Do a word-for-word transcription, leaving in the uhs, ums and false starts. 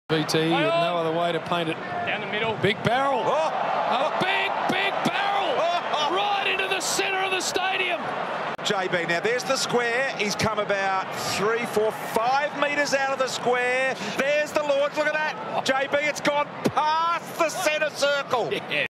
B T, no other way to paint it. Down the middle. Big barrel. Oh. A big, big barrel. Oh. Right into the centre of the stadium. J B, now there's the square. He's come about three, four, five metres out of the square. There's the Lords. Look at that. J B, it's gone past the centre circle. Yeah.